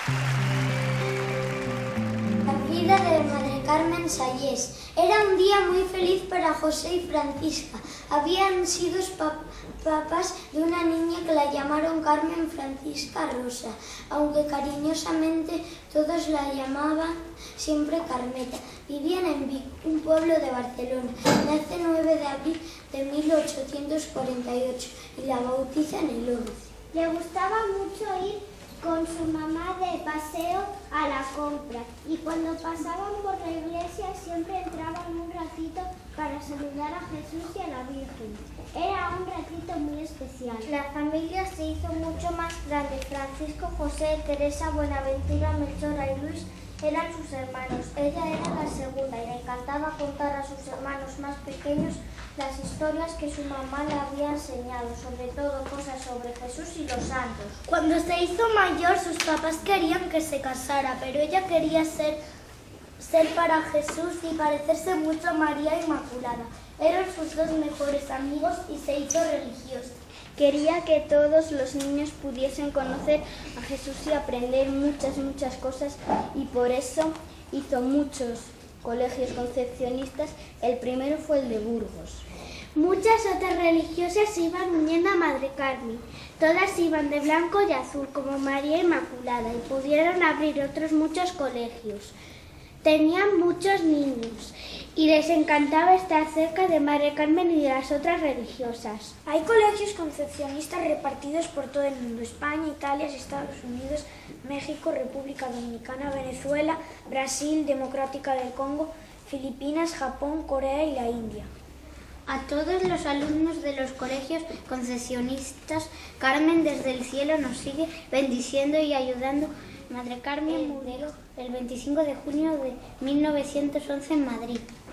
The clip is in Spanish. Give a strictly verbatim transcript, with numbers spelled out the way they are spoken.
La vida de Madre Carmen Sayés. Era un día muy feliz para José y Francisca. Habían sido pap papás de una niña que la llamaron Carmen Francisca Rosa, aunque cariñosamente todos la llamaban siempre Carmeta. Vivían en Vic, un pueblo de Barcelona. Nace el nueve de abril de mil ochocientos cuarenta y ocho y la bautizan el once. Le gustaba mucho ir con su mamá de paseo a la compra y cuando pasaban por la iglesia siempre entraban un ratito para saludar a Jesús y a la Virgen. Era un ratito muy especial. La familia se hizo mucho más grande. Francisco, José, Teresa, Buenaventura, Melchora y Luis eran sus hermanos. Ella era la segunda y le encantaba contar a sus hermanos más pequeños las historias que su mamá le había enseñado, sobre todo cosas sobre Jesús y los santos. Cuando se hizo mayor, sus papás querían que se casara, pero ella quería ser, ser para Jesús y parecerse mucho a María Inmaculada. Eran sus dos mejores amigos y se hizo religiosa. Quería que todos los niños pudiesen conocer a Jesús y aprender muchas, muchas cosas y por eso hizo muchos colegios concepcionistas. El primero fue el de Burgos. Muchas otras religiosas iban uniendo a Madre Carmen. Todas iban de blanco y azul como María Inmaculada y pudieron abrir otros muchos colegios. Tenían muchos niños y les encantaba estar cerca de Madre Carmen y de las otras religiosas. Hay colegios concepcionistas repartidos por todo el mundo: España, Italia, Estados Unidos, México, República Dominicana, Venezuela, Brasil, Democrática del Congo, Filipinas, Japón, Corea y la India. A todos los alumnos de los colegios concepcionistas, Carmen desde el cielo nos sigue bendiciendo y ayudando. Madre Carmen murió el veinticinco de junio de mil novecientos once en Madrid.